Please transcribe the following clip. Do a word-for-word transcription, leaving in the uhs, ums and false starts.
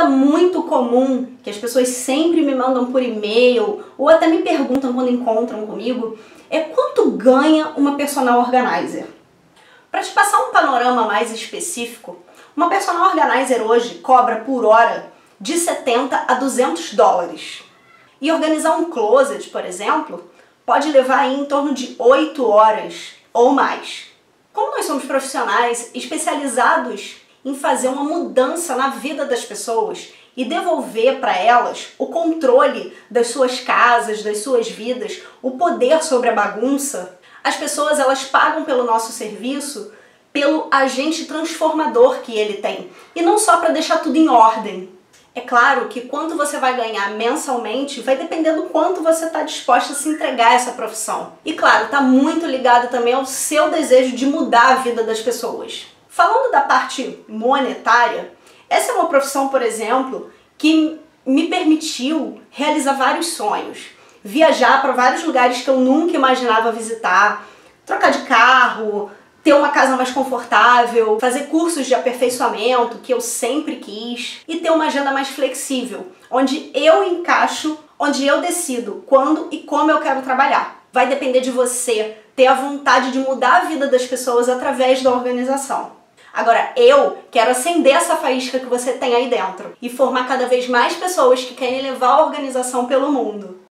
pergunta muito comum, que as pessoas sempre me mandam por e-mail ou até me perguntam quando encontram comigo, é quanto ganha uma personal organizer? Para te passar um panorama mais específico, uma personal organizer hoje cobra por hora de setenta a duzentos dólares. E organizar um closet, por exemplo, pode levar aí em torno de oito horas ou mais. Como nós somos profissionais especializados em fazer uma mudança na vida das pessoas e devolver para elas o controle das suas casas, das suas vidas, o poder sobre a bagunça, as pessoas elas pagam pelo nosso serviço pelo agente transformador que ele tem, e não só para deixar tudo em ordem. É claro que quanto você vai ganhar mensalmente vai depender do quanto você está disposta a se entregar a essa profissão. E claro, está muito ligado também ao seu desejo de mudar a vida das pessoas. Falando da parte monetária, essa é uma profissão, por exemplo, que me permitiu realizar vários sonhos. Viajar para vários lugares que eu nunca imaginava visitar, trocar de carro, ter uma casa mais confortável, fazer cursos de aperfeiçoamento que eu sempre quis e ter uma agenda mais flexível, onde eu encaixo, onde eu decido quando e como eu quero trabalhar. Vai depender de você ter a vontade de mudar a vida das pessoas através da organização. Agora, eu quero acender essa faísca que você tem aí dentro e formar cada vez mais pessoas que querem levar a organização pelo mundo.